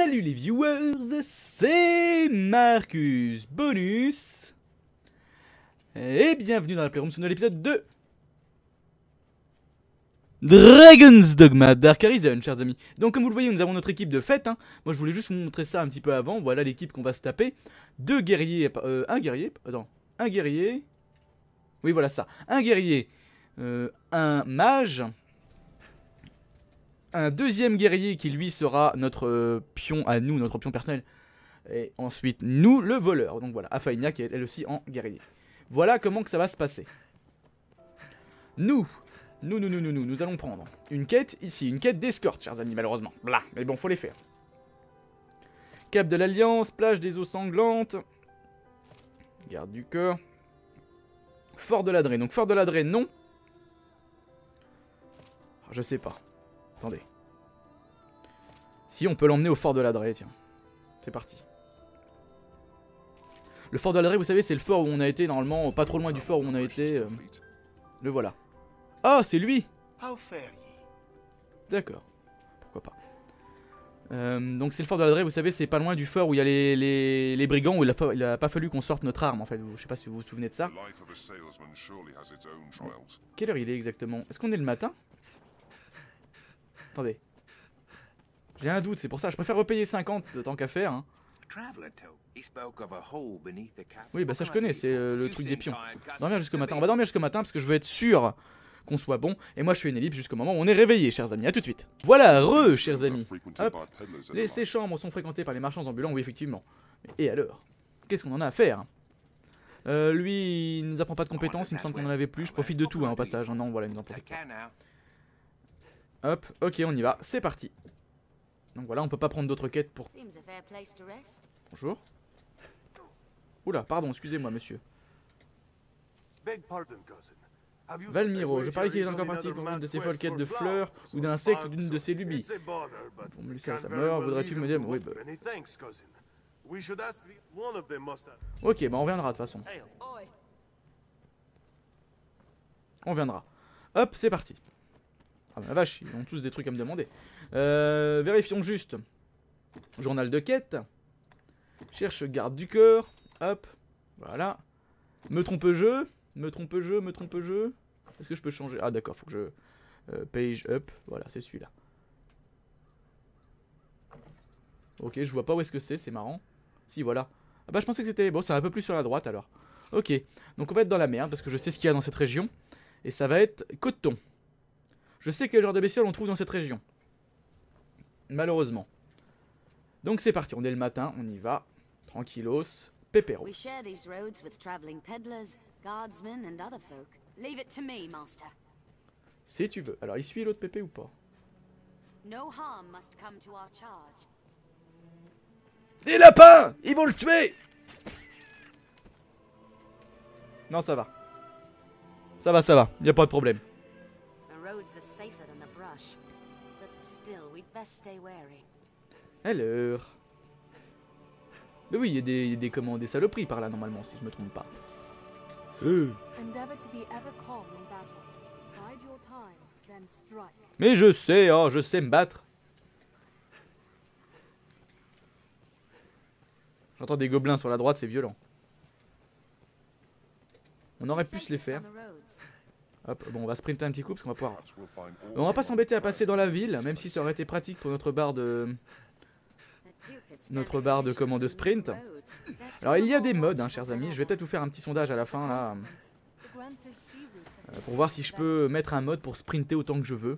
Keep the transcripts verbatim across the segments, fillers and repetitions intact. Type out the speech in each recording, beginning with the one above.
Salut les viewers, c'est Marcus Bonus et bienvenue dans la Playroom sur l'épisode de Dragon's Dogma Dark Arisen, chers amis. Donc comme vous le voyez, nous avons notre équipe de fête, hein. Moi je voulais juste vous montrer ça un petit peu avant. Voilà l'équipe qu'on va se taper. Deux guerriers, euh, un guerrier, attends, un guerrier. Oui voilà ça, un guerrier, euh, un mage. Un deuxième guerrier qui lui sera notre euh, pion à nous, notre pion personnel. Et ensuite nous, le voleur. Donc voilà, Afaina qui est elle aussi en guerrier. Voilà comment que ça va se passer. Nous, nous, nous, nous, nous, nous, nous allons prendre une quête ici, une quête d'escorte, chers amis, malheureusement. Blah, mais bon, faut les faire. Cap de l'Alliance, plage des eaux sanglantes. Garde du corps. Fort de l'Adré. Donc Fort de l'Adré, non. Je sais pas. Attendez. Si, on peut l'emmener au fort de l'Adré, tiens. C'est parti. Le fort de l'Adré, vous savez, c'est le fort où on a été, normalement, pas trop loin du fort où on a été. Euh... Le voilà. Ah, oh, c'est lui. D'accord. Pourquoi pas. Euh, donc c'est le fort de l'Adré, vous savez, c'est pas loin du fort où il y a les, les, les brigands, où il a, pas, il a pas fallu qu'on sorte notre arme, en fait. Je sais pas si vous vous souvenez de ça. Quelle heure il est exactement? Est-ce qu'on est le matin? Attendez. J'ai un doute, c'est pour ça. Je préfère repayer cinquante de tant qu'à faire. Hein. Oui, bah ça je connais, c'est euh, le truc des pions. On va dormir jusqu'au matin. On va dormir jusqu'au matin parce que je veux être sûr qu'on soit bon. Et moi je fais une ellipse jusqu'au moment où on est réveillé, chers amis. A tout de suite. Voilà, re, chers amis. Hop. Les, ces chambres sont fréquentées par les marchands ambulants, oui, effectivement. Et alors? Qu'est-ce qu'on en a à faire? euh, Lui, il nous apprend pas de compétences, il me semble qu'on en avait plus. Je profite de tout, hein, au passage. Non, voilà, il nous en profite pas. Hop, ok, on y va, c'est parti. Donc voilà, on peut pas prendre d'autres quêtes pour... Bonjour. Oula, pardon, excusez-moi, monsieur. Valmiro, je parie qu'il est encore parti pour une de ces folles quêtes de fleurs, ou d'insectes, ou d'une de ses lubies. Pour me laisser à sa mort, voudrais-tu me dire... Oui, bah... Ok, bah on reviendra de toute façon. On viendra. Hop, c'est parti. Ah bah la vache, ils ont tous des trucs à me demander. Euh, vérifions juste. Journal de quête. Cherche garde du cœur. Hop. Voilà. Me trompe-je. Me trompe-je. Me trompe-je. Est-ce que je peux changer? Ah d'accord, faut que je... Euh, page up. Voilà, c'est celui-là. Ok, je vois pas où est-ce que c'est, c'est marrant. Si, voilà. Ah bah je pensais que c'était... Bon, c'est un peu plus sur la droite alors. Ok. Donc on va être dans la merde parce que je sais ce qu'il y a dans cette région. Et ça va être coton. Je sais quel genre de bestiole on trouve dans cette région. Malheureusement. Donc c'est parti, on est le matin, on y va. Tranquillos, pépéro. Si tu veux. Alors il suit l'autre pépé ou pas? Des lapins! Ils vont le tuer! Non, ça va. Ça va, ça va, y a pas de problème. Alors. Mais oui, il y a des, des, comment, des saloperies par là normalement, si je me trompe pas. Euh. Mais je sais, oh, je sais me battre. J'entends des gobelins sur la droite, c'est violent. On aurait pu se les faire. Hop, bon, on va sprinter un petit coup parce qu'on va pouvoir... On va pas s'embêter à passer dans la ville, même si ça aurait été pratique pour notre barre de... Notre barre de commande de sprint. Alors il y a des modes, hein, chers amis. Je vais peut-être vous faire un petit sondage à la fin, là. Euh, pour voir si je peux mettre un mode pour sprinter autant que je veux.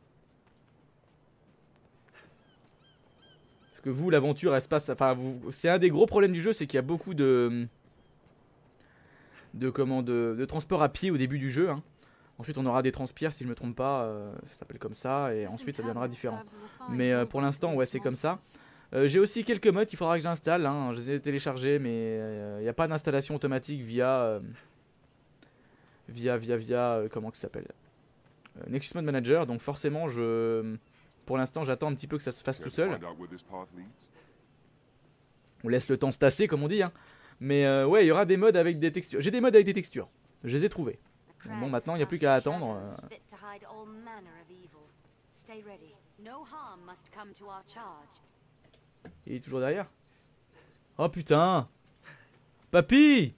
Parce que vous, l'aventure, elle se passe... Enfin, c'est un des gros problèmes du jeu, c'est qu'il y a beaucoup de... De, comment, de, de transport à pied au début du jeu, hein. Ensuite on aura des transpires si je me trompe pas, euh, ça s'appelle comme ça, et ensuite ça deviendra différent. Mais euh, pour l'instant ouais c'est comme ça. Euh, J'ai aussi quelques modes qu'il faudra que j'installe, hein. Je les ai téléchargés mais il euh, n'y a pas d'installation automatique via... Euh, via, via, via, euh, comment que ça s'appelle euh, Nexus Mode Manager, donc forcément je... Pour l'instant j'attends un petit peu que ça se fasse tout seul. On laisse le temps se tasser comme on dit, hein. Mais euh, ouais il y aura des modes avec des textures. J'ai des modes avec des textures, je les ai trouvés. Bon, maintenant, il n'y a plus qu'à attendre. Euh... Il est toujours derrière. Oh putain. Papy.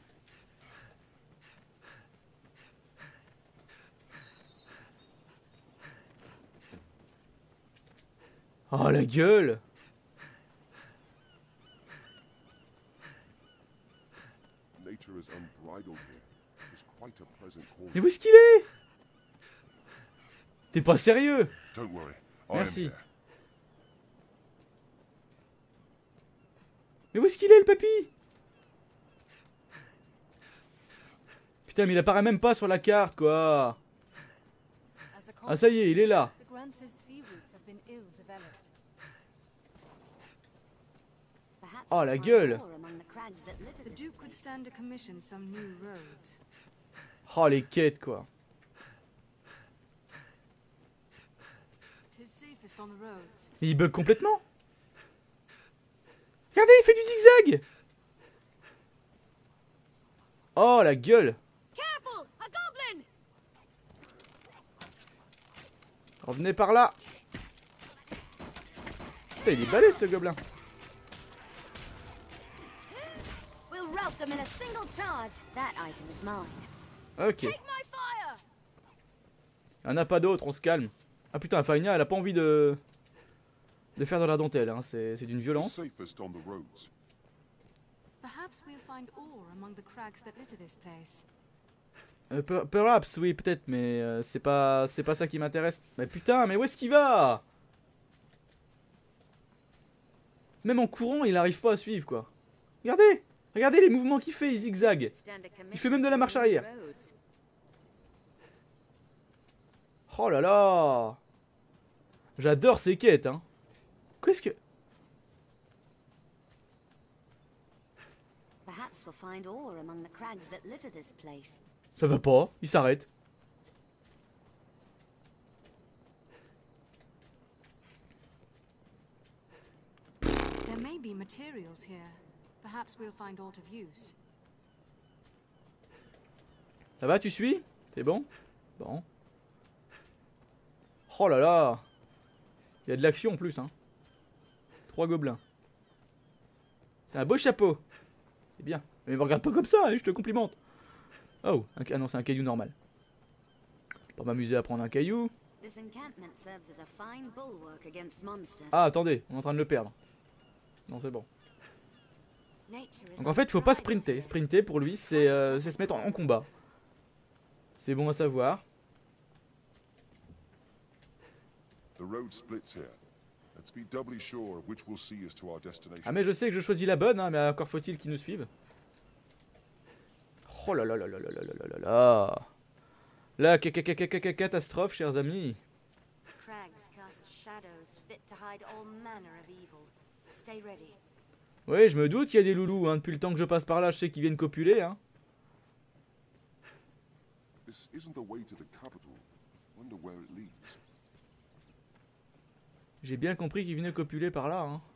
Oh la gueule. Mais où est-ce qu'il est? T'es pas sérieux? Merci. Mais où est-ce qu'il est le papy? Putain mais il apparaît même pas sur la carte quoi. Ah ça y est, il est là. Oh la gueule. Oh les quêtes quoi. Mais il bug complètement. Regardez, il fait du zigzag. Oh la gueule. Revenez par là. Putain, il est balèze ce gobelin. Ok. Il n'y en a pas d'autres, on se calme. Ah putain, Faina, elle a pas envie de de faire de la dentelle, hein. C'est d'une violence. Euh, per perhaps, oui, peut-être, mais euh, c'est pas c'est pas ça qui m'intéresse. Mais putain, mais où est-ce qu'il va? Même en courant, il arrive pas à suivre, quoi. Regardez, regardez les mouvements qu'il fait, il zigzague. Il fait même de la marche arrière. Oh là là. J'adore ces quêtes, hein. Qu'est-ce que... Ça va pas, il s'arrête. Ça va, tu suis? C'est bon? Bon. Oh là là. Il y a de l'action en plus, hein. Trois gobelins. T'as un beau chapeau. C'est bien. Mais me regarde pas comme ça, hein, je te complimente. Oh, un... ah non, c'est un caillou normal. Pour m'amuser à prendre un caillou. Ah, attendez, on est en train de le perdre. Non, c'est bon. Donc en fait, il faut pas sprinter. Sprinter pour lui, c'est euh, se mettre en, en combat. C'est bon à savoir. Ah mais je sais que je choisis la bonne, hein, mais encore faut-il qu'ils nous suivent. Oh là là là là là là là là là. La catastrophe, chers amis. Oui, je me doute qu'il y a des loulous, hein. Depuis le temps que je passe par là, je sais qu'ils viennent copuler, hein. J'ai bien compris qu'ils venaient copuler par là, hein.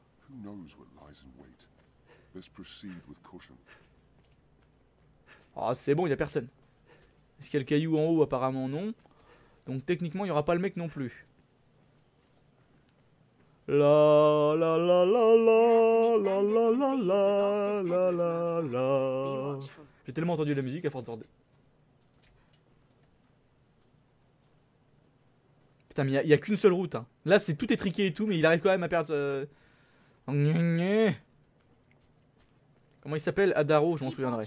Ah, c'est bon, il n'y a personne. Est-ce qu'il y a le caillou en haut? Apparemment non. Donc techniquement, il n'y aura pas le mec non plus. La la la la la la la la la la la la. J'ai tellement entendu la musique à force de... Putain, mais il n'y a, a qu'une seule route, hein. Là, c'est tout étriqué et tout, mais il arrive quand même à perdre... Euh... Comment il s'appelle? Adaro, je m'en souviendrai.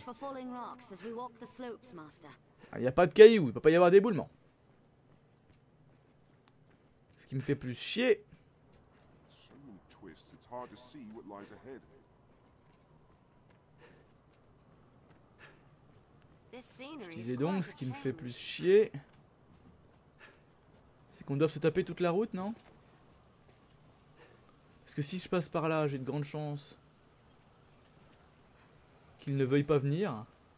Il n'y a pas de cailloux, il ne peut pas y avoir d'éboulement. Ce qui me fait plus chier. Je disais donc, ce qui me fait plus chier, c'est qu'on doit se taper toute la route, non? Parce que si je passe par là, j'ai de grandes chances qu'ils ne veuillent pas venir.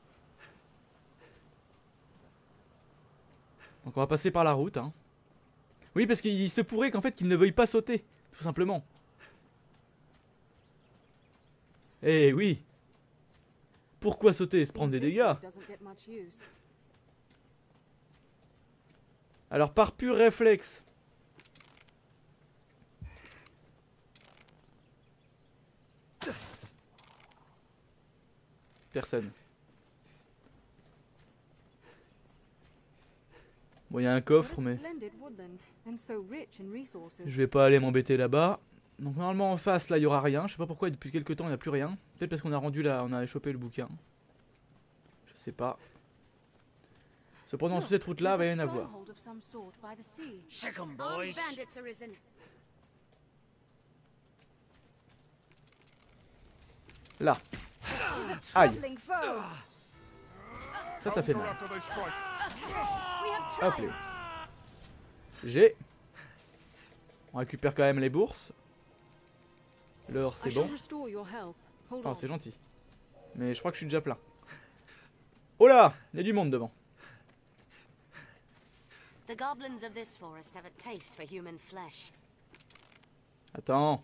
Donc on va passer par la route, hein. Oui, parce qu'il se pourrait qu'en fait qu'ils ne veuillent pas sauter, tout simplement. Eh oui. Pourquoi sauter et se prendre des dégâts? Alors par pur réflexe. Personne. Bon, il y a un coffre, mais je vais pas aller m'embêter là-bas. Donc normalement en face, là, il y aura rien. Je sais pas pourquoi depuis quelques temps, il n'y a plus rien. Peut-être parce qu'on a rendu là, on a chopé le bouquin. Je sais pas. Cependant, sur cette route-là, il va y en avoir. Là. Aïe. Ça, ça fait mal. Hop là. G. On récupère quand même les bourses. L'or, c'est bon. Oh, c'est gentil. Mais je crois que je suis déjà plein. Oh là, il y a du monde devant. Attends.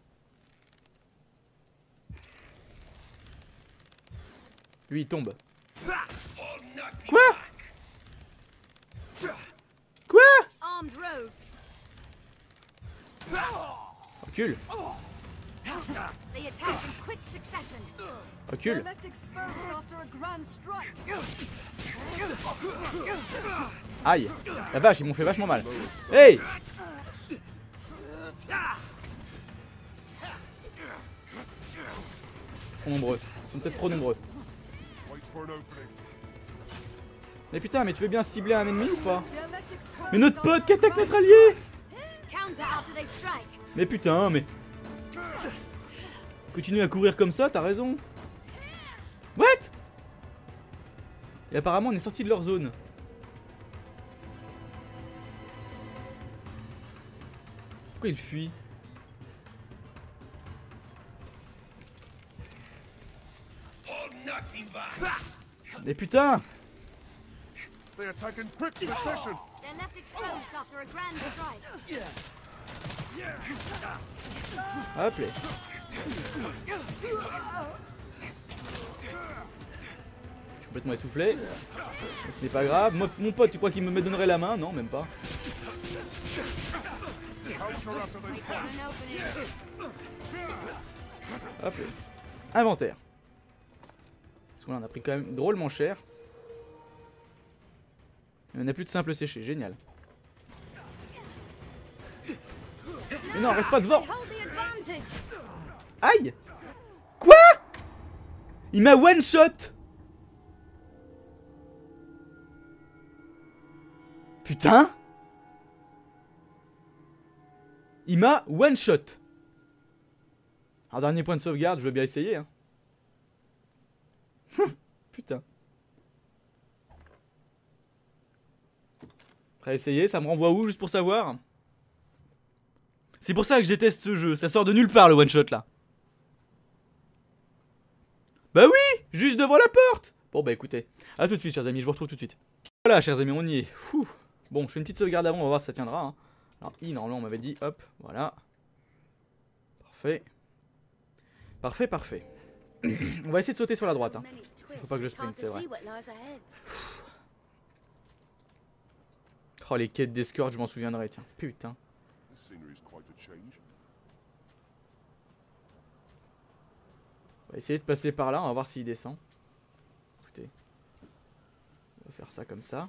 Lui, il tombe. Quoi? Quoi? Recule. Recule. Aïe. La vache, ils m'ont fait vachement mal. Hey! Trop nombreux. Ils sont peut-être trop nombreux. Mais putain, mais tu veux bien cibler un ennemi ou pas? Mais notre pote qui attaque notre allié! Mais putain, mais... Continue à courir comme ça, t'as raison. What? Et apparemment on est sorti de leur zone. Pourquoi il fuit? Mais putain! Hop là. Je suis complètement essoufflé. Ce n'est pas grave. Moi, mon pote, tu crois qu'il me donnerait la main? Non, même pas. Hop là. Inventaire. Parce qu'on en a pris quand même drôlement cher. Il n'y en a plus de simple séché, génial. Mais non, reste pas devant. Aïe. Quoi? Il m'a one shot. Putain. Il m'a one shot. Alors dernier point de sauvegarde, je veux bien essayer hein. Putain. Prêt à essayer, ça me renvoie où juste pour savoir? C'est pour ça que je déteste ce jeu, ça sort de nulle part le one shot là. Bah oui, juste devant la porte. Bon bah écoutez, à tout de suite chers amis, je vous retrouve tout de suite. Voilà chers amis, on y est. Ouh. Bon, je fais une petite sauvegarde avant, on va voir si ça tiendra. Hein. Alors I, normalement on m'avait dit, hop, voilà. Parfait. Parfait, parfait. On va essayer de sauter sur la droite. Hein. Faut pas que je sprint, c'est vrai. Oh les quêtes d'escorte, je m'en souviendrai, tiens. Putain. On va essayer de passer par là, on va voir s'il descend. Écoutez. On va faire ça comme ça.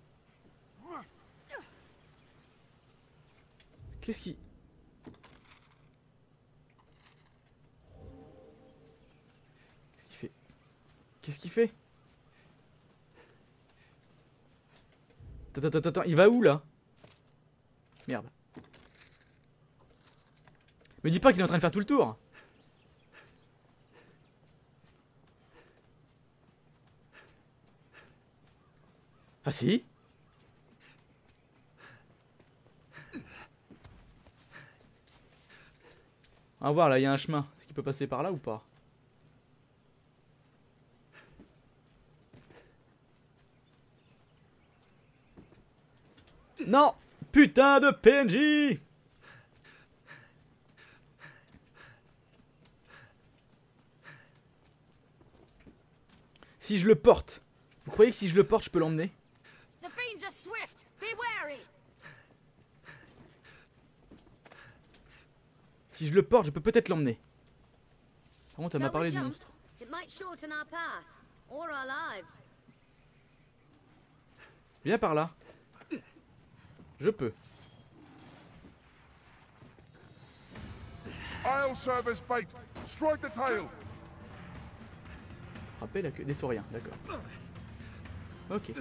Qu'est-ce qui... Qu'est-ce qu'il fait? Qu'est-ce qu'il fait? Attends, attends, attends, il va où là? Merde. Me dis pas qu'il est en train de faire tout le tour. Ah si? On va voir là, il y a un chemin. Est-ce qu'il peut passer par là ou pas? Non! Putain de P N J! Si je le porte, vous croyez que si je le porte, je peux l'emmener? Si je le porte, je peux peut-être l'emmener. Par contre, elle m'a parlé de monstre. or our lives. Viens par là. Je peux. I'll serve as bait. Strike the tail. Frapper la queue des sauriens, d'accord. Ok.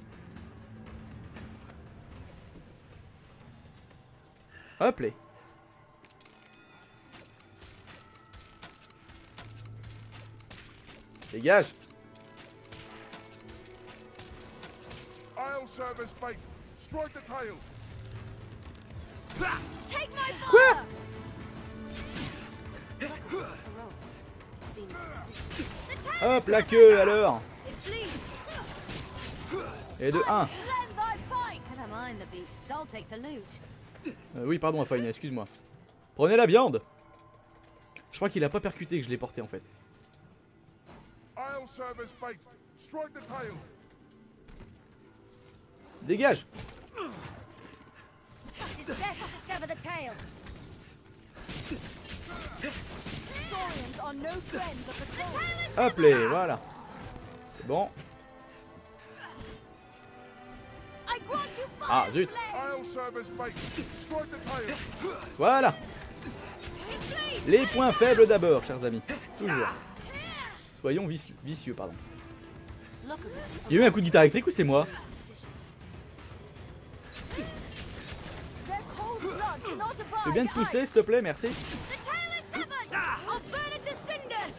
Hop les. Dégage. I'll serve as bait. Strike the tail. Take my Quoi? fire! A rope. Seems suspicious. The tail Hop la queue alors. it flees. Et de un. Lend thy fight. Never mind the beasts. I'll take the loot. Euh, oui pardon Faina, excuse-moi. Prenez la viande. Je crois qu'il a pas percuté que je l'ai porté en fait. I'll serve as bait. Strike the tail. Dégage. It is best to sever the tail. Saurians are no friends of the cold. Hop les, voilà. C'est bon. I grant you fire. Ah zut. I'll serve as bait. Strike the tail. Voilà. Les points faibles d'abord, chers amis. Toujours. Soyons vicieux, vicieux pardon. Il y a eu un coup de guitare électrique ou c'est moi? Their cold blood cannot Tu abide veux bien te pousser s'il te plaît, merci. The tail is severed. I'll burn it to cinders.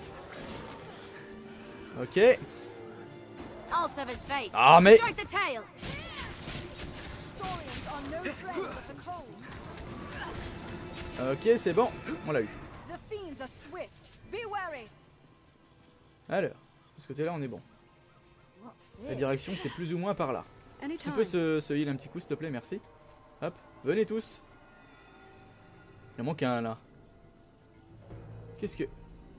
Ok. I'll serve as bait. Ah, mais- Strike the tail. Saurians are no friends of the cold. Ok, c'est bon. On l'a eu. The fiends are swift. Be wary. Alors, de ce côté-là, on est bon. What's La direction, c'est plus ou moins par là. Tu peux se, se heal un petit coup, s'il te plaît, merci. Hop, venez tous. Il en manque un là. Qu'est-ce que.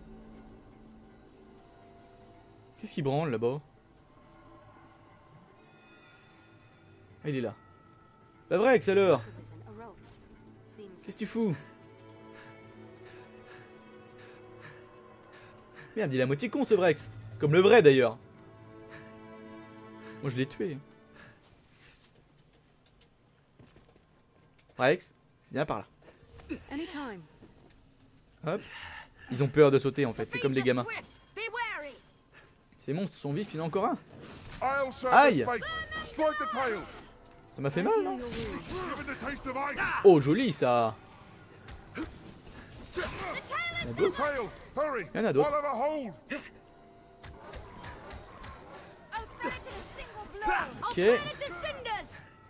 Qu'est-ce qui branle là-bas? Ah, il est là. Pas vrai, Axelor. Qu'est-ce que tu fous? Merde, il est à moitié con ce Vrex. Comme le vrai d'ailleurs. Moi je l'ai tué. Vrex, viens par là. Hop. Ils ont peur de sauter en fait, c'est comme des gamins. Ces monstres sont vifs, il y en a encore un. I'll serve Aïe. as bait. Strike the tail. Ça m'a fait mal, non? Give it a taste of ice. Oh, joli ça. The tail. Hurry. Il y en a d'autres. I'll have a hold. I'll burn it in a single blow. I'll Ok. burn it to cinders.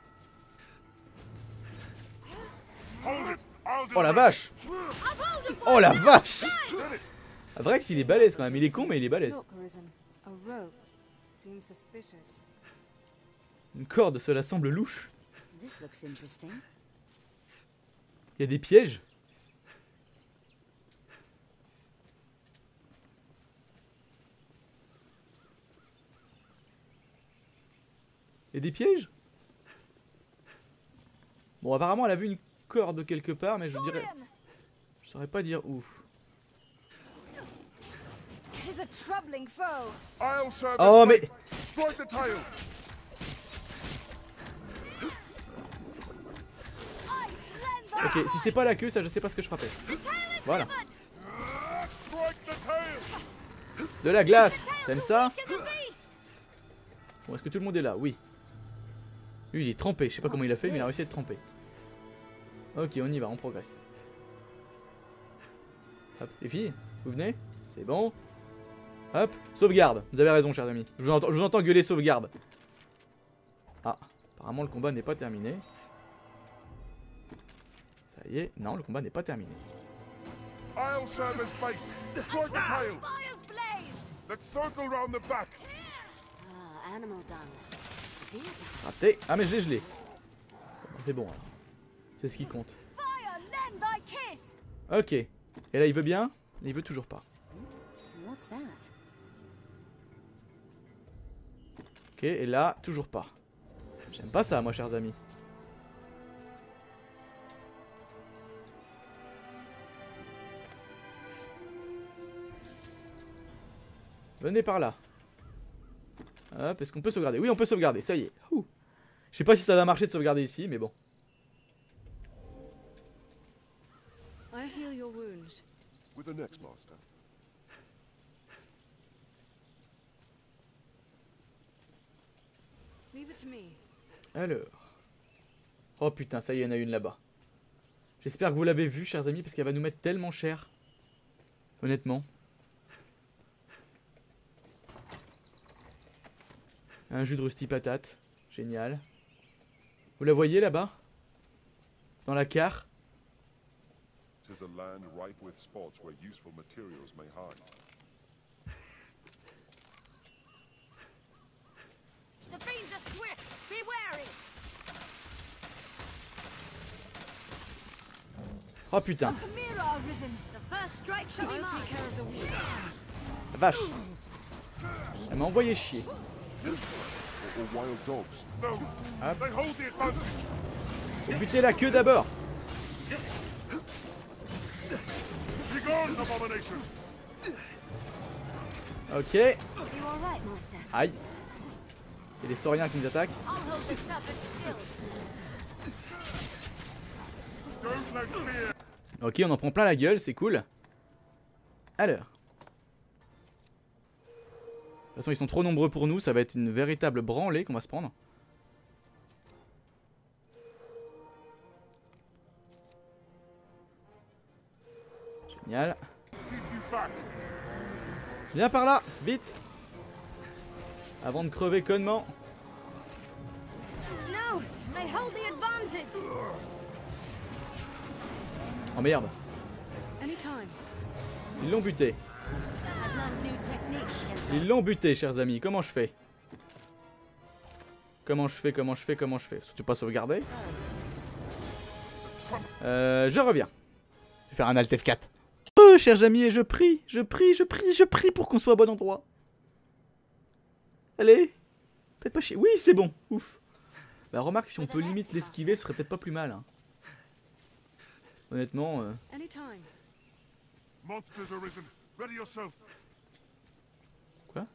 Hold it. I'll do Oh la the vache. I've hold of Oh la vache. rest. Did it. Ah, Vrex il est balèze quand même, il est con mais il est balèze. Look, Arisen. A rope. Seems suspicious. Une corde, cela semble louche. This looks interesting. Il y a des pièges. Il y a des pièges? Bon, apparemment, elle a vu une corde quelque part, mais je dirais. Je saurais pas dire où. It is a troubling foe. I'll serve Oh, as mais. bait. Strike the tail. Ice, lend Ok, si c'est pas la queue, ça je sais pas ce que je frappais. Voilà. Strike the tail. De la glace, t'aimes ça? the beast. Bon, est-ce que tout le monde est là? Oui. Lui, il est trempé, je sais pas comment il a fait, mais il a réussi à être trempé. Ok, on y va, on progresse. Hop, les filles, vous venez? C'est bon. Hop, sauvegarde. Vous avez raison, chers amis. Je vous entends, je vous entends gueuler sauvegarde. Ah, apparemment le combat n'est pas terminé. Ça y est, non, le combat n'est pas terminé. I'll serve as bait. Strike the tail. Fire's blaze. Let's circle round the back. Ah, animal dung. Dear dung. Raté. Ah, mais je l'ai, je l'ai. Bon, c'est bon alors. C'est ce qui compte. Fire, lend thy kiss. Ok. Et là, il veut bien? Il veut toujours pas. What's that? Ok, et là, toujours pas. J'aime pas ça, moi, chers amis. Venez par là. Hop, est-ce qu'on peut sauvegarder? Oui, on peut sauvegarder, ça y est. Ouh. Je sais pas si ça va marcher de sauvegarder ici, mais bon. I heal your wounds. With the next master. Leave it to me. Alors. Oh putain, ça y est, il y en a une là-bas. J'espère que vous l'avez vue, chers amis, parce qu'elle va nous mettre tellement cher. Honnêtement. Un jus de rusty patate. Génial. Vous la voyez là-bas? Dans la carte? Tis a land rife with spots where useful materials may hide. The fiends are swift. Be wary. Oh putain. Chimera arisen. The first strike shall be I'll take mine. care of the weak. La vache. Elle m'a envoyé chier. Or, or wild dogs. No, Hop. they hold the advantage. Faut buter la queue d'abord. Begone, abomination. Ok. You all right, master? Aïe. C'est les sauriens qui nous attaquent. I'll hold the serpent still. Don't let fear. Ok, on en prend plein la gueule, c'est cool. Alors. De toute façon, ils sont trop nombreux pour nous, ça va être une véritable branlée qu'on va se prendre. Génial. Keep you back. Viens par là, vite. Avant de crever connement. No, they hold the advantage. Oh merde, Anytime. ils l'ont buté. I've learned new techniques against Ils l'ont buté, chers amis. Comment je fais? Comment je fais? Comment je fais? Comment je fais? Surtout pas sauvegarder. Euh, je reviens. Je vais faire un Alt F quatre. Oh, chers amis, et je prie, je prie, je prie, je prie pour qu'on soit au bon endroit. Allez. Faites pas chier. Oui, c'est bon. Ouf. Bah, remarque, si on peut limite l'esquiver, ce serait peut-être pas plus mal. Hein. Honnêtement. Euh... Anytime. Monsters arisen. Ready yourself. Quoi?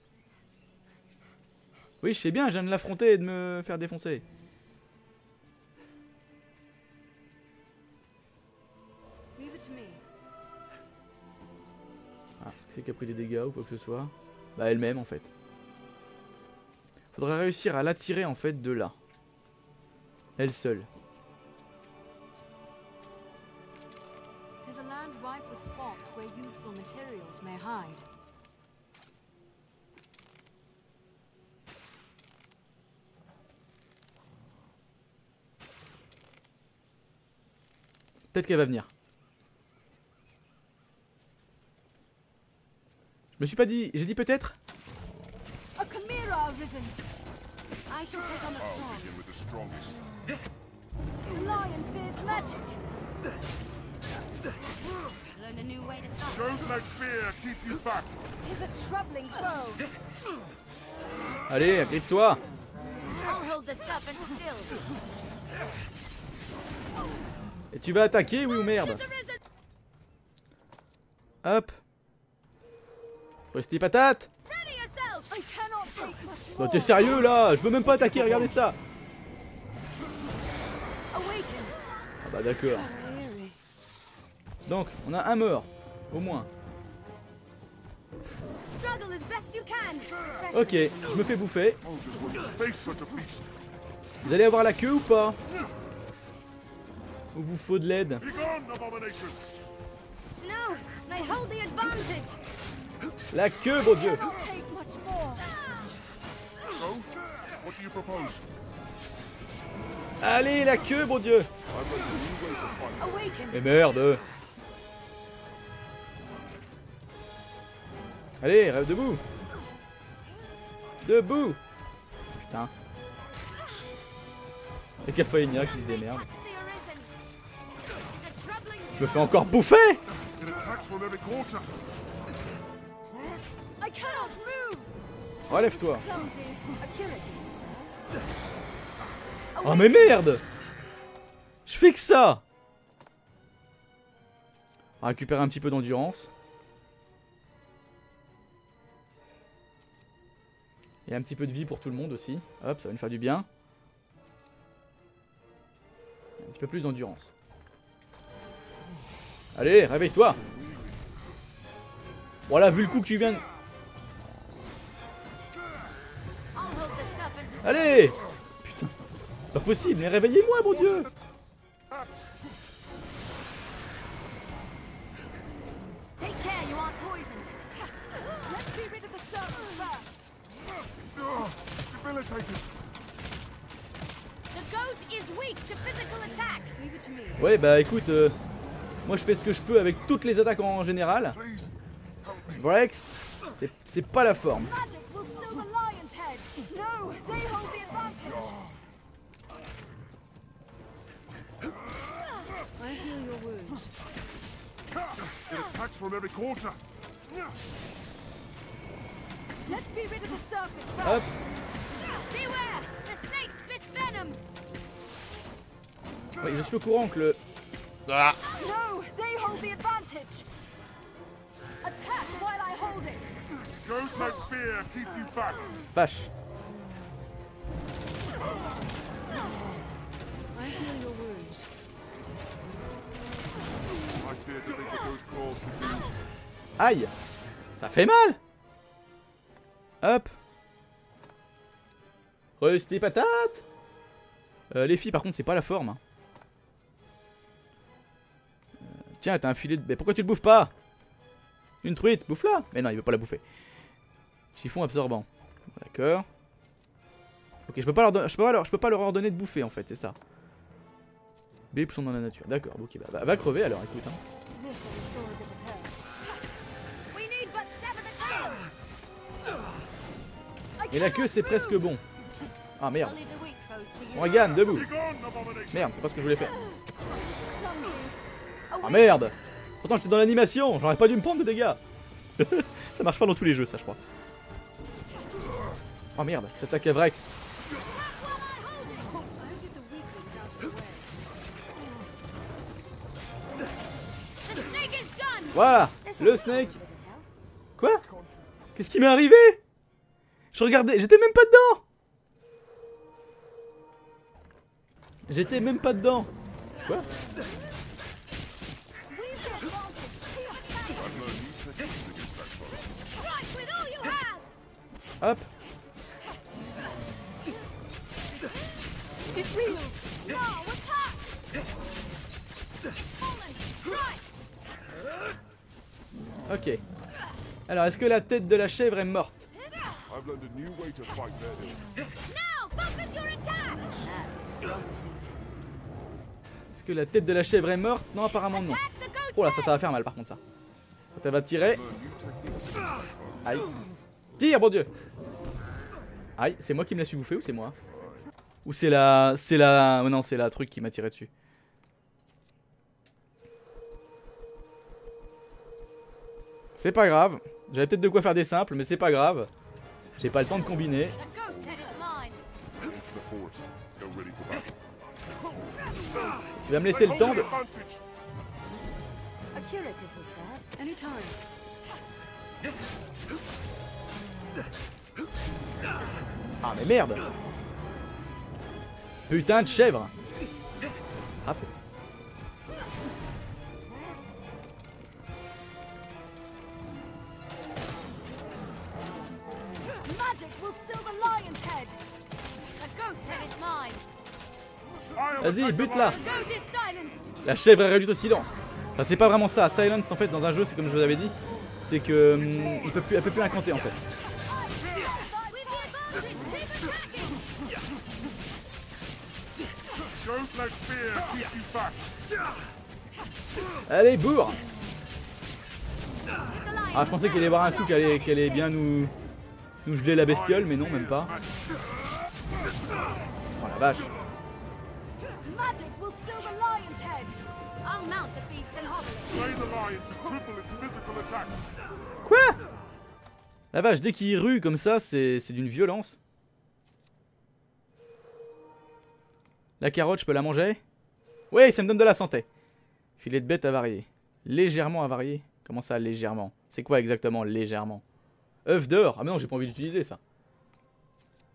Oui, je sais bien, je viens de l'affronter et de me faire défoncer. Leave it to me. Ah, c'est qui a pris des dégâts ou quoi que ce soit? Bah, elle-même en fait. Faudrait réussir à l'attirer en fait de là. Elle seule. Tis a land rife with spots where useful materials may hide. Peut-être qu'elle va venir. Je me suis pas dit... J'ai dit peut-être? A chimera arisen. I shall take on the storm. Begin with the strongest. The lion fears magic. learn a new way to fight. Don't let fear keep you back. Tis a troubling foe. Allez, agrippe-toi. I'll hold the serpent still. Et tu vas attaquer, oui ou merde? Monsters arisen. Hop. Rusty patate. Ready yourself. I cannot take much Bah, more. t'es sérieux là? Je veux même pas attaquer, regardez ça. Awaken. Ah bah d'accord. Weary. Donc, on a un mort. Au moins. Struggle as best you can. Ok, je me fais bouffer. Soldiers will face such a beast. Vous allez avoir la queue ou pas? Ou vous faut de l'aide? Begone, abomination. No, they hold the advantage. La queue, bon Dieu. Cannot take much more. So, what do you propose? Allez, la queue, bon Dieu. I've learned a new way to fight. Awaken. Mais merde. Allez, rêve debout. Debout. Putain. Et Caféinia qui se démerde. Catch the arisen. It's a troubling Je me fais encore bouffer. It attacks from every quarter. I cannot move. Relève-toi. Clumsy. A curative. Oh mais merde. Je fais que ça. On va récupérer un petit peu d'endurance. Et un petit peu de vie pour tout le monde aussi. Hop, ça va nous faire du bien. Un petit peu plus d'endurance. Allez, réveille-toi. Voilà, vu le coup que tu viens de... Allez. Putain, c'est pas possible, mais réveillez-moi, mon Dieu. Take care, you aren't poisoned. Let's be rid of the serpent first. Debilitated. The goat is weak to physical attacks. Leave it to me. Ouais, bah écoute, euh, moi je fais ce que je peux avec toutes les attaques en général. Please, help me. Brex, c'est- c'est pas la forme. Magic will still the lion's head. No, they hold the advantage. I heal your wounds. It attacks from every quarter. Let's be rid of the serpent Hop. first. Beware! The snake spits venom. Ouais, je suis au courant que le... Ah, No, they hold the advantage. Attack while I hold it. Ghost like spear, keep you back. vache. I heal your wounds. I fear to think what those claws could do. Aïe. Ça fait mal. Hop. Reste les patates. Euh, les filles par contre c'est pas la forme. Euh, tiens t'as un filet de... Mais pourquoi tu le bouffes pas? Une truite, bouffe-la. Mais non il veut pas la bouffer. Chiffon absorbant. D'accord. Ok je peux pas leur don... je peux pas leur... je peux pas leur ordonner de bouffer en fait c'est ça. B sont dans la nature. D'accord ok bah, bah va crever alors écoute hein. This will restore a bit of health. We need but seven attacks. Et la queue c'est presque bon. Ah merde. I'll leave the weak foes to you. Morgane debout. Be gone, abomination. Merde c'est pas ce que je voulais faire. This is clumsy. Ah merde. Pourtant j'étais dans l'animation. J'aurais pas dû me prendre de dégâts. Ça marche pas dans tous les jeux ça je crois. Oh merde. J'attaque à Vrex. I'll get the weaklings out of the way. The snake is done. Voilà. Le snake. Quoi? Qu'est-ce qui m'est arrivé? Je regardais. J'étais même pas dedans. J'étais même pas dedans. Quoi? Strike with all you have. Hop. It reels. Now attack. Fallen. Strike. Ok. Alors est-ce que la tête de la chèvre est morte? I've learned a new way to fight their Now focus your attack. Est-ce que la tête de la chèvre est morte? Non apparemment non. Attack the goat's Oh là ça head. ça va faire mal par contre ça. Quand elle va tirer. Learn new techniques against that foe. Aïe. Tire bon dieu. Aïe c'est moi qui me l'ai su bouffer ou c'est moi? Ou c'est la... C'est la... Oh non c'est la truc qui m'a tiré dessus. C'est pas grave. J'avais peut-être de quoi faire des simples mais c'est pas grave. J'ai pas le temps de combiner. The goat's head is mine. Into the forest. Go ready for battle. Tu vas me laisser le temps de... Advantage. A curative will serve. Anytime. Ah mais merde. Putain de chèvre. Hop. Magic will still the lion's head. The goat's head is mine. I am Vas-y attack the bute-la. lion. The goat is silenced. La chèvre est réduite au silence. Enfin c'est pas vraiment ça. Silence en fait dans un jeu c'est comme je vous avais dit. C'est que... hum, il peut plus, elle peut plus incanter en fait. With the advantage, keep attacking. Ghost like spear, keep you back. Allez bourre. The lion Ah je pensais qu'il allait y avoir un coup qu'elle allait, qu'elle allait bien nous... Nous geler la bestiole mais non même pas. Oh la vache. Magic will still the lion's head. I'll mount the beast and hobble it. Slay the lion to cripple its physical attacks. Quoi? La vache dès qu'il rue comme ça c'est c'est d'une violence. La carotte je peux la manger? Oui ça me donne de la santé. Filet de bête avarié. Légèrement avarié. Comment ça légèrement? C'est quoi exactement légèrement? œuf d'or. Ah mais non j'ai pas envie d'utiliser ça.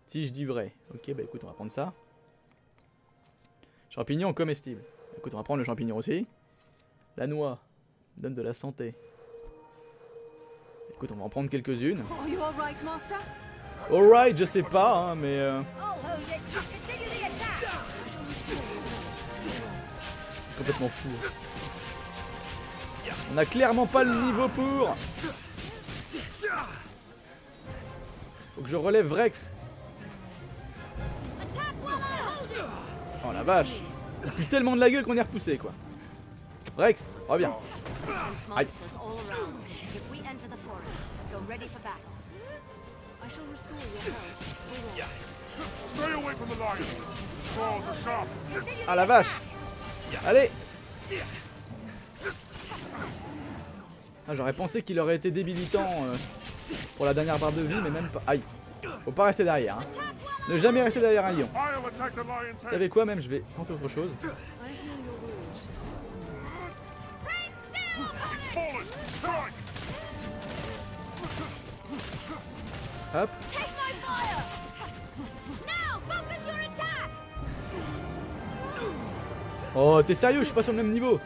Si je dis vrai. Ok, bah écoute, on va prendre ça. Champignon comestible. Écoute, on va prendre le champignon aussi. La noix donne de la santé. Écoute, on va en prendre quelques-unes. Are you all right, Master? Alright, je sais pas, hein, mais... Euh... I'll hold it. Continue the attack. complètement fou. On a clairement pas le niveau pour. Faut que je relève Rex. Oh la vache. Ça pue tellement de la gueule qu'on est repoussé quoi. Rex, reviens. Aïe. Ah la vache. Allez. Ah, j'aurais pensé qu'il aurait été débilitant euh, pour la dernière barre de vie, mais même pas. Aïe. Faut pas rester derrière. Hein. Ne jamais rester derrière un lion. Vous savez quoi, même je vais tenter autre chose. Hop. Oh, t'es sérieux? Je suis pas sur le même niveau.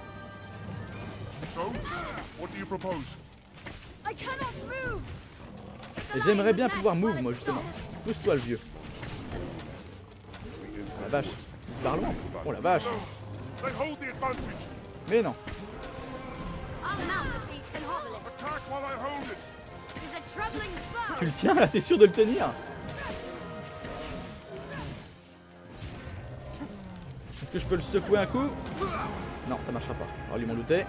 Et j'aimerais bien pouvoir move, moi, justement. Pousse-toi, le vieux. Oh, la vache. Il se barre loin. Oh, la vache. Mais non. Tu le tiens, là? T'es sûr de le tenir? Est-ce que je peux le secouer un coup? Non, ça marchera pas. On va lui m'en douter.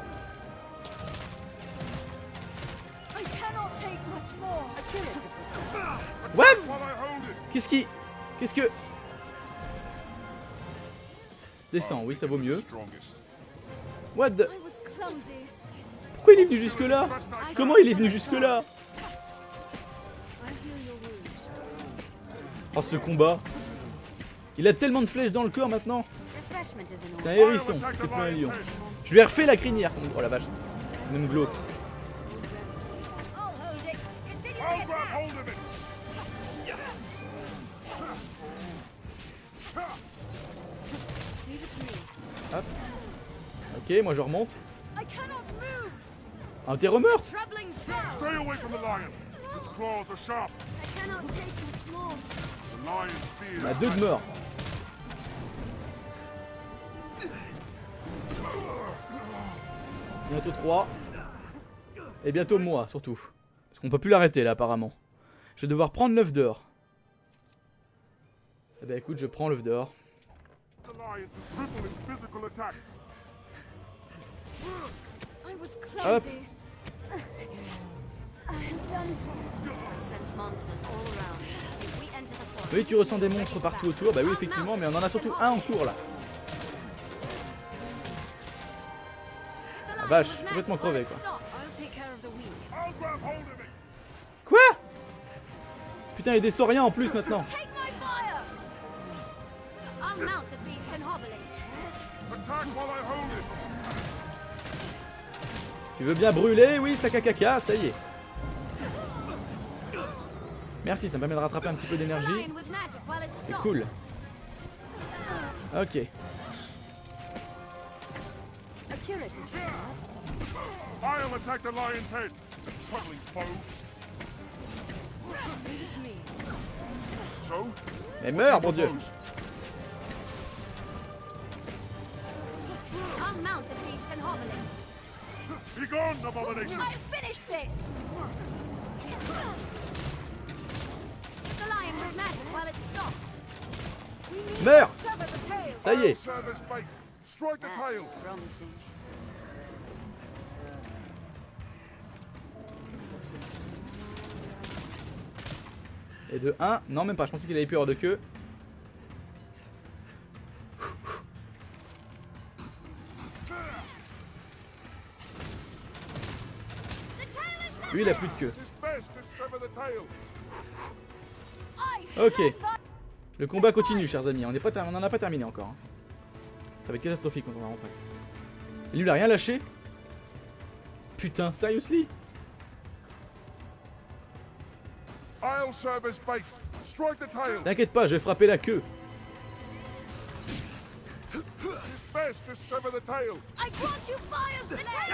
What? Qu'est-ce qui... Qu'est-ce que... Descends, oui, ça vaut mieux. What the... Pourquoi il est venu jusque là? Comment il est venu jusque là? Oh, ce combat. Il a tellement de flèches dans le corps maintenant. C'est un hérisson, c'est plus un lion. Je lui ai refait la crinière. Oh la vache. Même glauque. Hop. Ok, moi je remonte. Un terreau meurt. On a deux de morts. Bientôt trois. Et bientôt moi, surtout. Parce qu'on peut plus l'arrêter là, apparemment. Je vais devoir prendre l'œuf d'or. Eh ben écoute, je prends l'œuf d'or. Hop. Oui, tu ressens des monstres partout autour. Bah oui, effectivement, mais on en a surtout un en cours là. La vache, complètement crevé quoi. Quoi? Putain, il descend rien en plus maintenant. Tu veux bien brûler? Oui, ça caca, ça y est. Merci, ça me permet de rattraper un petit peu d'énergie. C'est cool. Ok. Mais meurs, bon Dieu. Meurs. Ça y est. Et de un, non même pas, je pensais qu'il avait plus avoir de queue. Lui il a plus de queue. Ok. Le combat continue chers amis, on n'en a pas terminé encore. Hein. Ça va être catastrophique quand on va rentrer. Et lui il a rien lâché. Putain, seriously? Strike the tail. T'inquiète pas, je vais frapper la queue. It's best to sever the tail. I grant you fire's the tail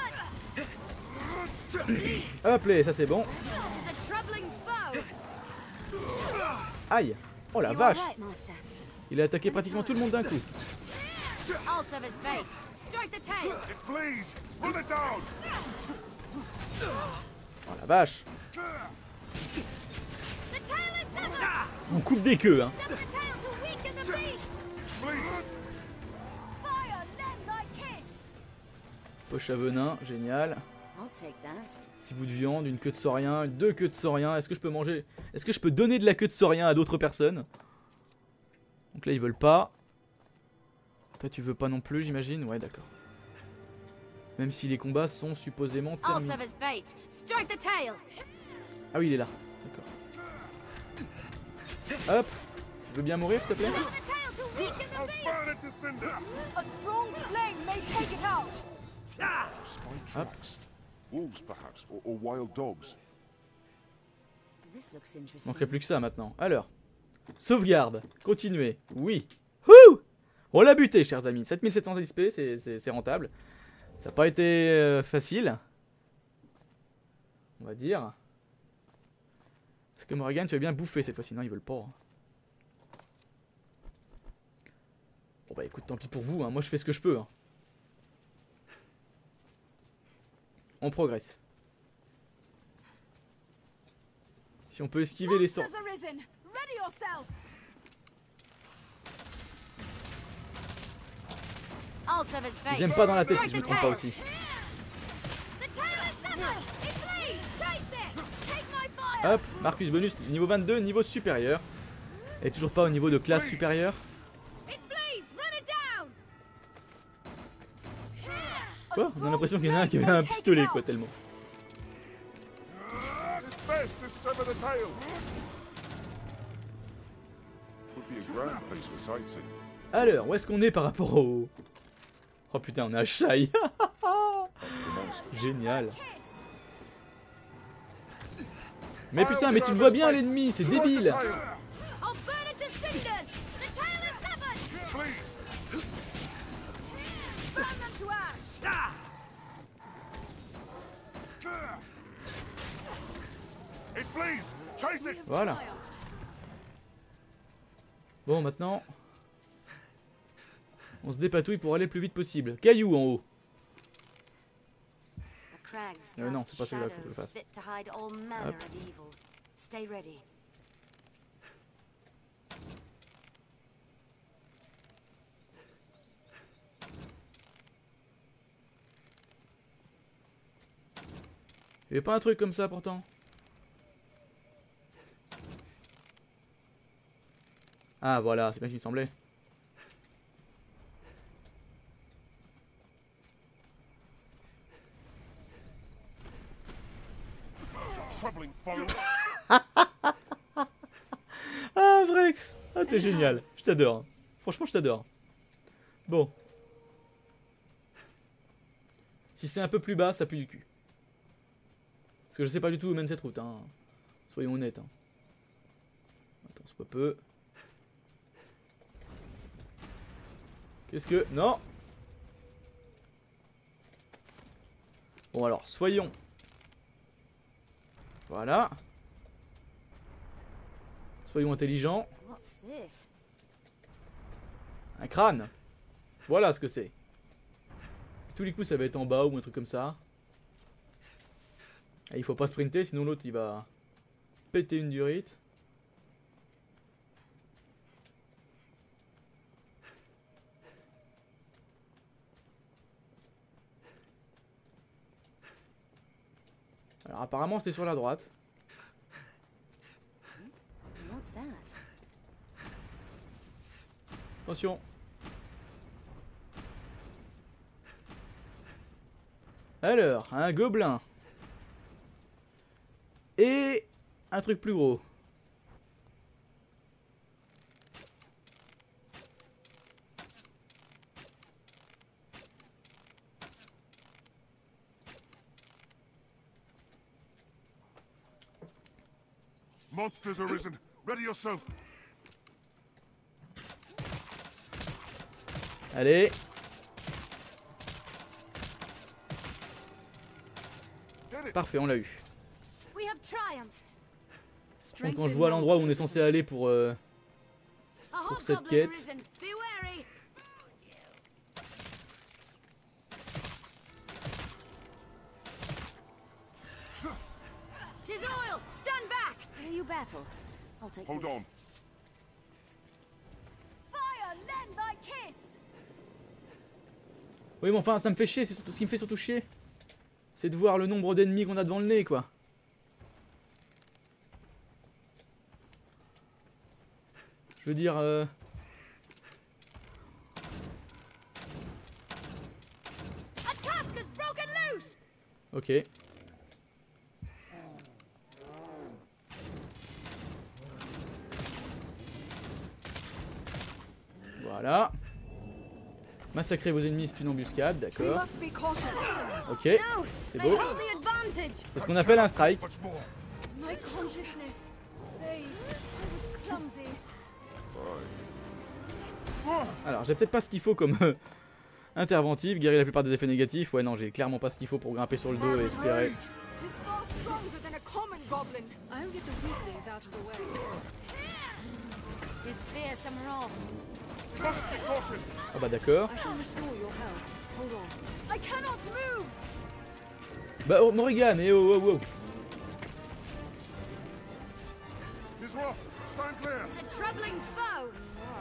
is severed! Hop là, ça c'est bon. That is a troubling foe! Aïe. Oh la You vache. alright, master? Il a attaqué pratiquement tout le monde d'un coup. I'll serve as bait. Strike the tail! It flees. Run it down. Oh la vache. The tail is severed! On coupe des queues, hein. Sever the tail to weaken the beast! Flees. Fire, let thy kiss! Poche à venin, génial. I'll take that. Petit bout de viande, une queue de saurien, deux queues de saurien. Est-ce que je peux manger? Est-ce que je peux donner de la queue de saurien à d'autres personnes? Donc là ils veulent pas. Toi tu veux pas non plus, j'imagine? Ouais, d'accord. Même si les combats sont supposément I'll terminés. serve as bait. Strike the tail! Ah oui, il est là. D'accord. Hop. Tu veux bien mourir, s'il te plaît? Sever the tail to weaken the I'll beast! burn it to cinders. A strong flame may take it out! Spy tracks. Wolves, perhaps, or, or wild dogs. This looks Il interesting. manquerait plus que ça maintenant. Alors. Sauvegarde. Continuer. Oui. Wouh! On l'a buté, chers amis. sept mille sept cents X P, c'est rentable. Ça n'a pas été euh, facile. On va dire. Parce que Morrigan, tu as bien bouffé cette fois-ci. Non, ils veulent pas. Bon bah écoute, tant pis pour vous. Hein. Moi, je fais ce que je peux. Hein. On progresse. Si on peut esquiver les sorts. Monsters arisen. Ready yourself. I'll serve as bait. Ils aiment pas dans la tête si je me trompe pas aussi. The tail is severed. It flees. Chase it. Take my fire. Hop, Marcus bonus niveau vingt-deux, niveau supérieur. Et toujours pas au niveau de classe supérieure. It flees. Run it down. Quoi? On a l'impression qu'il y en a un qui avait un pistolet quoi tellement. It's best to sever the tail. It would be a grand place for sightseeing. Alors, où est-ce qu'on est par rapport au... Oh putain, on est à Shai. The monster. Génial. Mais putain, mais tu le vois bien l'ennemi, c'est débile. I'll burn it to cinders. The tail is severed. Please. Burn them to ash. It flees. Chase it. Voilà. Bon, maintenant... On se dépatouille pour aller le plus vite possible. Caillou en haut. The crags Euh, non, cast c'est pas celui-là qu'il faut que je shadows fasse. fit to hide all manner of evil. Stay ready. Il y avait pas un truc comme ça pourtant? Ah voilà, c'est bien ce qu'il me semblait. Troubling foe. Ah Vrex! Ah t'es génial, je t'adore. Franchement je t'adore. Bon. Si c'est un peu plus bas, ça pue du cul. Parce que je sais pas du tout où mène cette route, hein. Soyons honnêtes. Hein. Attends, soit peu. Qu'est-ce que... Non! Bon alors, soyons... Voilà. Soyons intelligents. What's this? Un crâne. Voilà ce que c'est. Tous les coups ça va être en bas ou un truc comme ça. Et il faut pas sprinter sinon l'autre il va péter une durite. Alors apparemment c'était sur la droite. What's that? Attention. Alors, un gobelin. Et un truc plus gros. Monsters arisen. Ready yourself. Allez. Parfait, on l'a eu. We have triumphed. Donc quand je vois l'endroit où on est censé aller pour, euh, A pour cette hobgoblin quête. arisen. Be wary. Tis oil. Stand back. Will you battle? I'll take Hold this. on. Fire, lend thy kiss. Oui, mais enfin, ça me fait chier, c'est surtout ce qui me fait surtout chier. C'est de voir le nombre d'ennemis qu'on a devant le nez, quoi. Je veux dire... Euh... A tusk has broken loose. Ok. Voilà. Massacrer vos ennemis, c'est une embuscade, We d'accord. must be cautious. Ok, No, c'est they beau. hold the advantage. C'est ce qu'on appelle un strike. Much more. My consciousness fades. I was clumsy. Alors, j'ai peut-être pas ce qu'il faut comme euh, interventive, guérir la plupart des effets négatifs. Ouais, non, j'ai clairement pas ce qu'il faut pour grimper sur le dos et espérer. Tis far stronger than a common goblin. I'll get the weaklings out of the way. Tis fearsome wrath. Must be cautious. Ah bah d'accord. I shall restore your health. Hold on. I cannot move. Bah oh, Morrigan, et oh, oh, oh. He's rough. Stand clear. It's a troubling foe.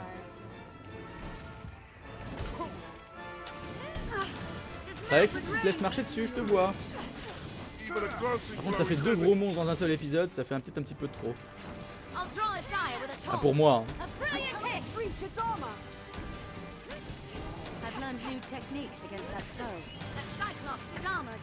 Rex, tu te laisses marcher dessus, je te vois. Even a gloating Par contre, ça blow fait is deux deadly. gros monstres dans un seul épisode, ça fait un petit un petit peu trop. I'll draw its ire with a Ah, taunt. pour moi. hein. A brilliant hit. Breach its armor. I've learned new techniques against that foe. That Cyclops is armored.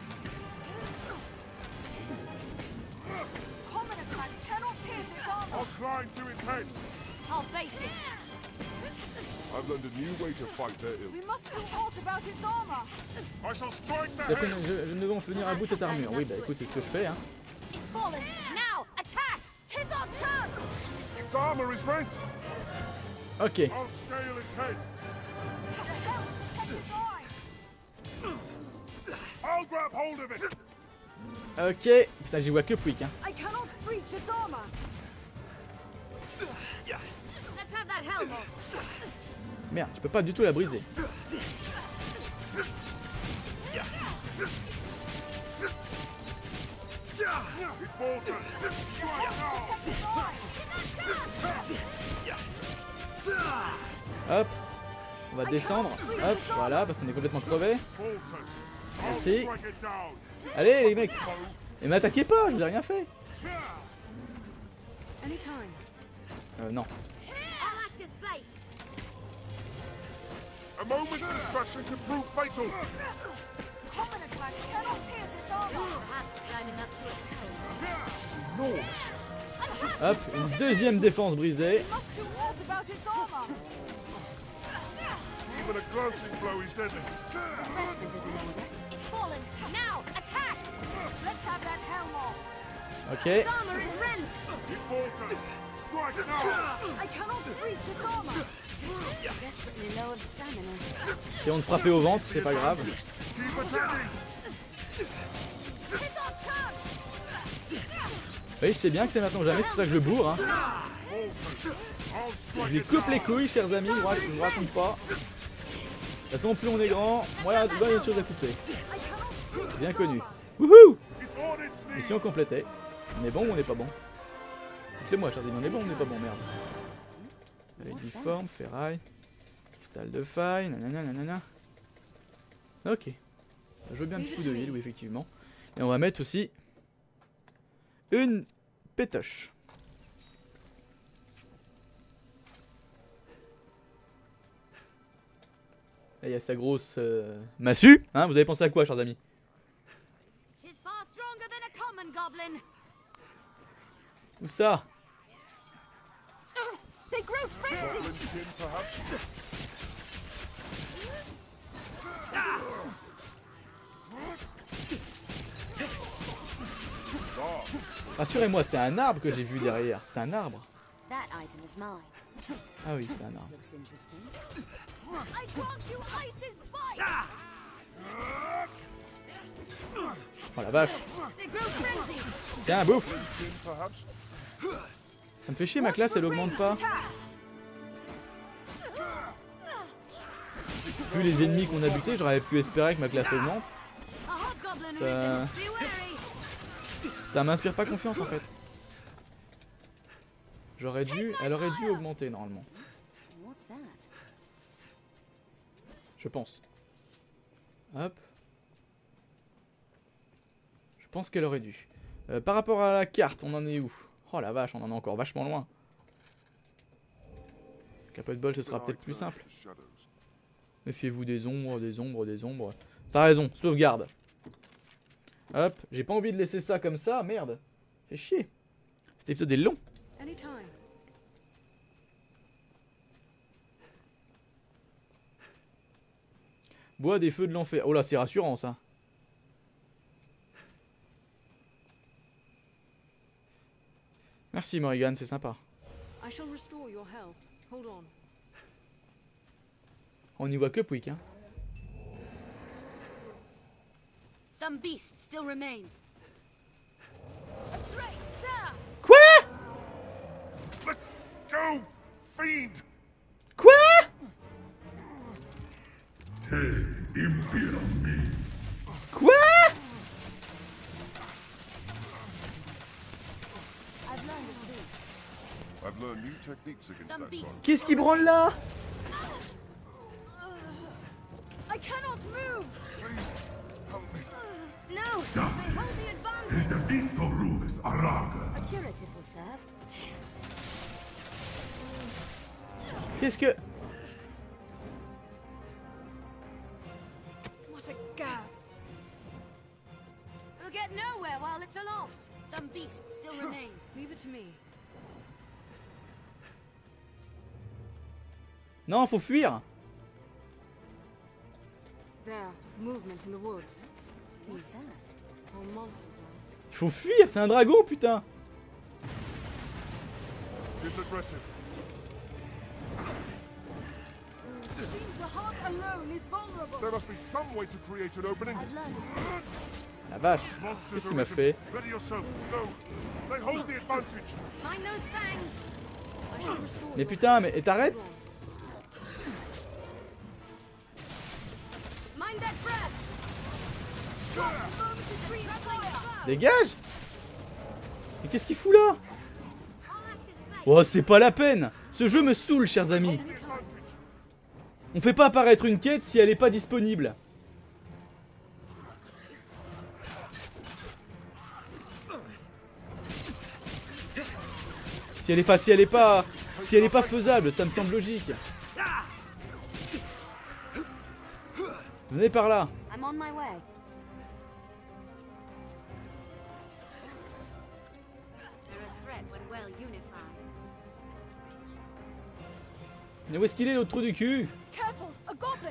Common attacks cannot pierce its armor. I'll climb to its head. I'll bait it. I've learned a new way to fight their ill. We must do aught about its armor. I shall strike the D'après, head. je, je ne vais venir à bout de cette armure. Oui, bah écoute, c'est ce que je fais. Hein. It's fallen. Now, attack. Tis our chance. Its armor is rent. Ok. I'll scale its head. The helm protects its eye. I'll grab hold of it. Ok. Putain, j'y vois que Pouic. Hein. I cannot breach its armor. Let's have that helm off. Merde, je peux pas du tout la briser. It falters. Strike now. Hop. On va descendre. Hop, voilà, parce qu'on est complètement crevé. Falters. I'll Merci. strike it down. Allez, les mecs. Et m'attaquez pas, je vous ai rien fait. Anytime. Euh, non. I'll act as bait. A moment's distraction could prove fatal. Common attacks cannot pierce its armor. Perhaps climbing up to its home. Hop, une deuxième défense brisée. We must do aught about its armor. Even a gloating blow is deadly. Refreshment is in order. It's fallen. Now, attack. Let's have that helm off. Ok. Its armor is rent. It falters. Strike now. I cannot breach its armor. Desperately low of stamina. Si on te frappait au ventre, c'est pas grave. Keep attacking. Tis our chance. Oui, je sais bien que c'est maintenant ou jamais, c'est pour ça que je bourre. Hein. Falters. I'll Je strike lui it coupe les down. couilles, chers amis, je vous raconte- je vous raconte pas. De toute façon, plus on est grand, voilà, il y a autre chose à couper. I cannot breach Bien its connu. armor. Wouhou! It's on its knees. Mission complétée. On est bon ou on n'est pas bon? Dites-le-moi, chers amis, on est bon ou on n'est pas bon, merde. Avec difforme, ferraille, cristal de faille, nanana, nanana. Ok. Je veux bien un petit coup de heal, oui, effectivement. Et on va mettre aussi une pétoche. Et il y a sa grosse euh, massue. Hein, vous avez pensé à quoi, chers amis? Tis far stronger than a common goblin. Où ça? They grow frenzied. Goblin skin, perhaps. Rassurez-moi, c'était un arbre que j'ai vu derrière. C'était un arbre. That item is mine. Ah oui, c'est un arme. This looks interesting. I grant you Ice's bite! Oh la vache. They grow frenzied. Tiens, bouffe. King, perhaps? Ça me fait chier, ma classe, elle augmente pas. Attacks. Vu les ennemis qu'on a butés, j'aurais pu espérer que ma classe augmente. A hobgoblin Ça- risen. Be wary. Ça m'inspire pas confiance en fait. J'aurais dû, elle aurait dû augmenter normalement. What's that? Je pense. Hop. Je pense qu'elle aurait dû. Euh, par rapport à la carte, on en est où? Oh la vache, on en est encore vachement loin. Capot de bol, ce sera peut-être plus simple. The shadows. Méfiez-vous des ombres, des ombres, des ombres. T'as raison, sauvegarde. Hop, j'ai pas envie de laisser ça comme ça, merde. Fait chier. Cet épisode est long. Anytime. Bois des feux de l'enfer. Oh là, c'est rassurant ça. Merci Morrigan, c'est sympa. I shall restore your health. Hold on. On y voit que Pouic, hein. Some beasts still remain. A threat! There! Quoi? Let's go, fiend! Quoi? Quoi? I've learned of beasts. I've learned new techniques against Some that beasts. foe. Qu'est-ce qui branle là? I cannot move! Please, help me. No! They hold the advantage. A curative will serve. Qu'est-ce que... What a gaffe! We'll get nowhere while it's aloft. Some beasts still remain. Leave it to me. Non, faut fuir. There, movement in the woods. What's that? Or monsters' eyes. Il faut fuir, c'est un dragon, putain. It's aggressive. Seems the heart alone is vulnerable. There must be some way to create an opening. I've learned of beasts. La vache. Monsters Qu'est-ce are qu'il m'a risen. fait? Ready yourself. No. They hold the advantage. Mind those fangs. I shall restore Mais your putain, mais et t'arrêtes? Hold on. Mind that breath. The moment is green fire! Dégage. Mais qu'est-ce qu'il fout là? I'll act as bait. Oh, c'est pas la peine. Ce jeu me saoule, chers amis. On fait pas apparaître une quête si elle est pas disponible. Si elle est pas, si elle est pas, si elle est pas faisable, ça me semble logique. Venez par là. I'm on my way. They're a threat when well unified. Mais où est-ce qu'il est l'autre trou du cul? Careful! A goblin!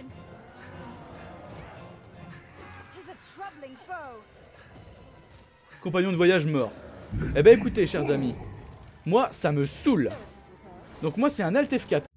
Tis a troubling foe. Compagnon de voyage mort. Eh ben écoutez, chers amis, moi ça me saoule. Donc moi c'est un Alt F quatre.